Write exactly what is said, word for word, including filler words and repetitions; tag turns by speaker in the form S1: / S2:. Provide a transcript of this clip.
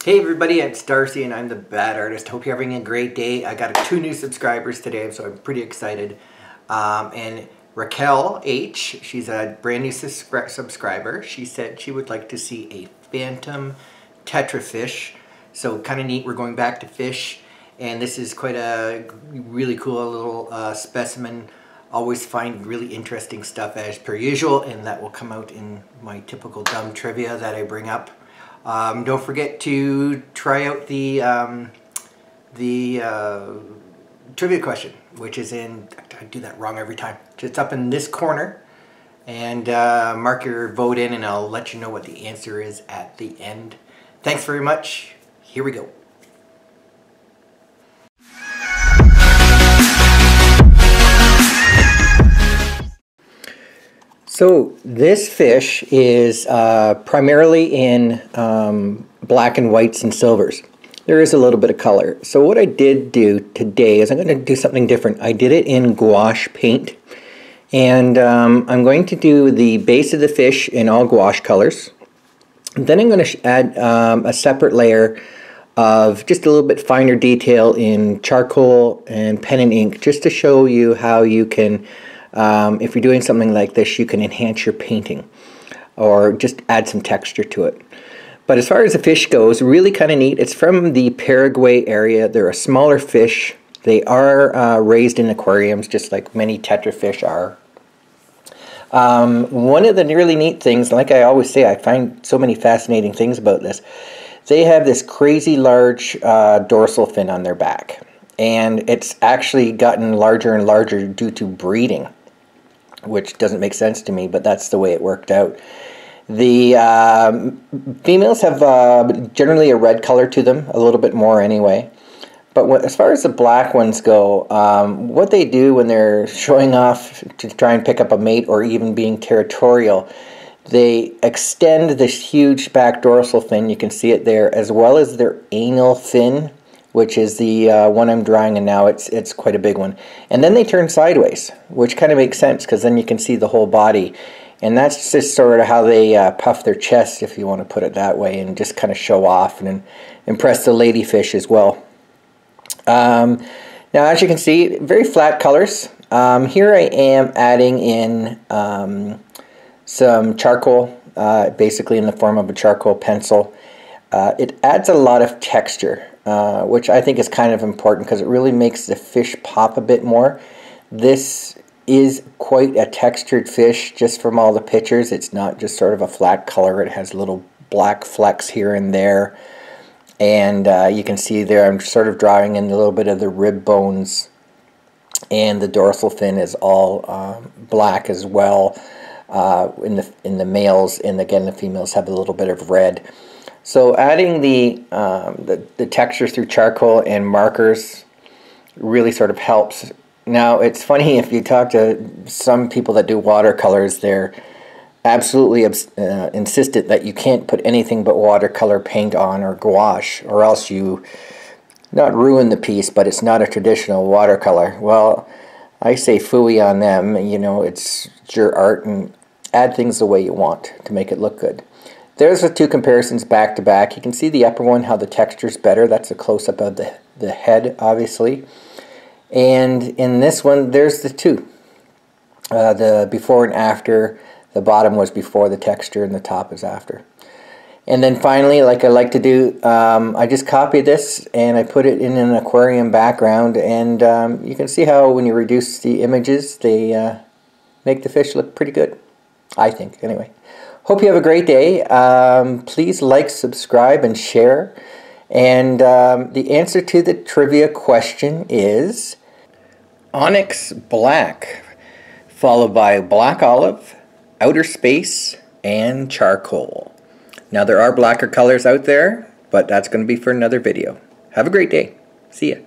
S1: Hey everybody, it's Darcy and I'm the Bad Artist. Hope you're having a great day. I got two new subscribers today, so I'm pretty excited. Um, and Raquel H, she's a brand new subscri subscriber. She said she would like to see a phantom Tetra fish. So kind of neat, we're going back to fish. And this is quite a really cool little uh, specimen. Always find really interesting stuff as per usual, and that will come out in my typical dumb trivia that I bring up. Um, don't forget to try out the um, the uh, trivia question, which is in, I do that wrong every time. It's up in this corner, and uh, mark your vote in and I'll let you know what the answer is at the end. Thanks very much. Here we go. So this fish is uh, primarily in um, black and whites and silvers. There is a little bit of color. So what I did do today is I'm going to do something different. I did it in gouache paint, and um, I'm going to do the base of the fish in all gouache colors. Then I'm going to add um, a separate layer of just a little bit finer detail in charcoal and pen and ink, just to show you how you can Um, if you're doing something like this, you can enhance your painting or just add some texture to it. But as far as the fish goes, really kind of neat. It's from the Paraguay area. They're a smaller fish. They are uh, raised in aquariums, just like many Tetra fish are. Um, one of the really neat things, like I always say, I find so many fascinating things about this. They have this crazy large uh, dorsal fin on their back. And it's actually gotten larger and larger due to breeding, which doesn't make sense to me, but that's the way it worked out. The um, females have uh, generally a red color to them, a little bit more anyway. But what, as far as the black ones go, um, what they do when they're showing off to try and pick up a mate or even being territorial, they extend this huge back dorsal fin, you can see it there, as well as their anal fin, which is the uh, one I'm drawing, and now it's it's quite a big one. And then they turn sideways, which kind of makes sense because then you can see the whole body. And that's just sort of how they uh, puff their chest, if you want to put it that way, and just kind of show off and impress the ladyfish as well. Um, now, as you can see, very flat colors. Um, here I am adding in um, some charcoal, uh, basically in the form of a charcoal pencil. Uh, it adds a lot of texture. Uh, which I think is kind of important because it really makes the fish pop a bit more. This is quite a textured fish just from all the pictures. It's not just sort of a flat color. It has little black flecks here and there. And uh, you can see there I'm sort of drawing in a little bit of the rib bones. And the dorsal fin is all uh, black as well uh, in the, in the males. And again, the females have a little bit of red. So adding the, um, the, the texture through charcoal and markers really sort of helps. Now, it's funny, if you talk to some people that do watercolors, they're absolutely uh, insistent that you can't put anything but watercolor paint on or gouache, or else you not ruin the piece, but it's not a traditional watercolor. Well, I say phooey on them. You know, it's, it's your art, and add things the way you want to make it look good. There's the two comparisons back to back. You can see the upper one, how the texture's better. That's a close-up of the, the head, obviously. And in this one, there's the two. Uh, the before and after. The bottom was before the texture and the top is after. And then finally, like I like to do, um, I just copied this and I put it in an aquarium background. And um, you can see how when you reduce the images, they uh, make the fish look pretty good. I think, anyway. Hope you have a great day. Um, please like, subscribe, and share. And um, the answer to the trivia question is onyx black, followed by black olive, outer space, and charcoal. Now, there are blacker colors out there, but that's going to be for another video. Have a great day. See ya.